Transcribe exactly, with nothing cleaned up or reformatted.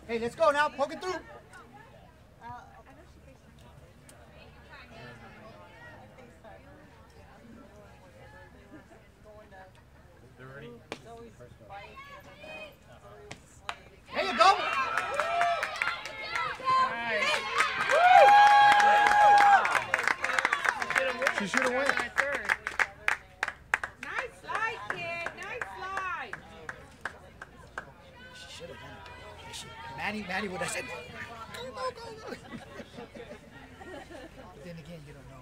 Hey, let's go now. Poke it through. There you go. She should have went. Nice slide, kid. Nice slide. She should have done it. She, Maddie, Maddie would have said, go, go, go, go. Then again, you don't know.